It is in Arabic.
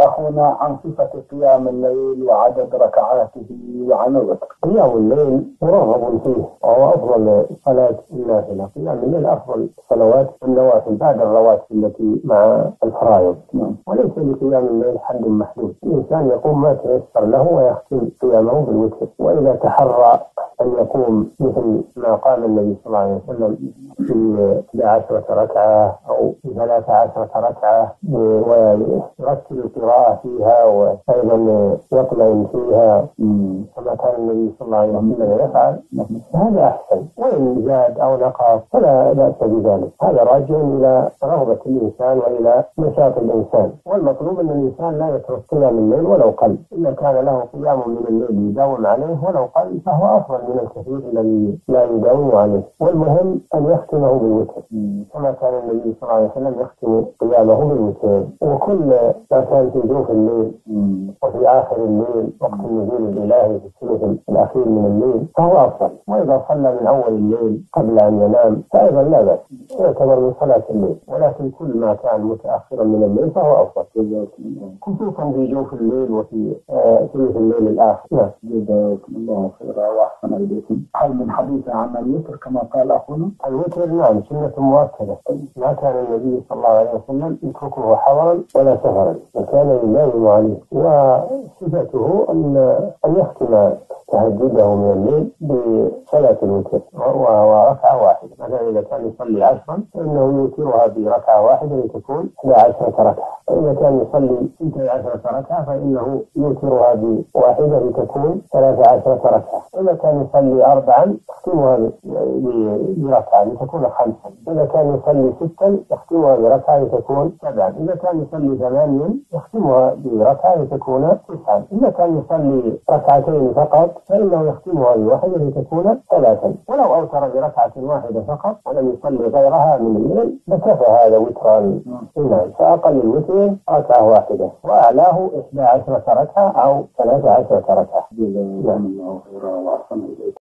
أخونا عن صفة قيام الليل وعدد ركعاته وعن الوتر. قيام الليل مرغب فيه وهو أفضل صلاة النافلة. قيام الليل أفضل صلوات النوافل بعد الرواتب التي مع الفرائض. وليس لقيام الليل حد محدود، الإنسان يقوم ما تيسر له ويختم قيامه بالوتر. وإذا تحرى أن يقوم مثل ما قام النبي صلى الله عليه وسلم في 11 ركعة أو 13 ركعة ويرتب القراءة فيها وأيضا يطمئن فيها كما كان النبي صلى الله عليه وسلم يفعل، هذا أحسن. وإن زاد أو نقص فلا بأس بذلك، هذا راجع إلى رغبة الإنسان وإلى نشاط الإنسان. والمطلوب أن الإنسان لا يترك قيام الليل ولو قل، إذا كان له قيام من الليل يداوم عليه ولو قل فهو أفضل من الكثير الذي لا يداوم عليه. والمهم أن يختمه بالوتر كما كان النبي صلى الله عليه وسلم يختم قيامه بالوتر. وكل ما كان في جوف الليل وفي آخر الليل وقت النزول الإلهي في الثلث الأخير من الليل فهو أفضل. وإذا صلى من أول الليل قبل أن ينام فأيضا لا بأس، يعتبر من صلاة الليل. ولكن كل ما كان متأخرا من الليل فهو أفضل، خصوصا في جوف الليل وفي ثلث الليل الآخر. جزاكم الله خيرا وأحسن إليكم. هل من حديث عن الوتر كما قال أخونا؟ الوتر نعم سنة مؤكدة، ما كان النبي صلى الله عليه وسلم يتركه حضرا ولا سفرا وكان يداوم عليه. وصفته أن يختم تهجده من الليل بصلاة الوتر وهو ركعة واحدة. مثلا إذا كان يصلي 10 فإنه يوترها بركعة واحدة لتكون 11 ركعة، وإذا كان يصلي 12 ركعة فإنه يوترها بواحدة لتكون 13 ركعة. إذا كان يصلي 4 يختمها بركعة لتكون 5. إذا كان يصلي 6 يختمها بركعة لتكون 7. إذا كان يصلي 8 يختمها بركعة لتكون 9. إذا كان يصلي ركعتين فقط فإنه يختمها بواحدة لتكون 3. ولو أوتر بركعة واحدة فقط ولم يصلي غيرها من الليل لكفى هذا وترا. فأقل الوتر ركعة واحدة وأعلاه 11 ركعة أو 13 ركعة. جزاكم الله خيرا وأحسن إليكم.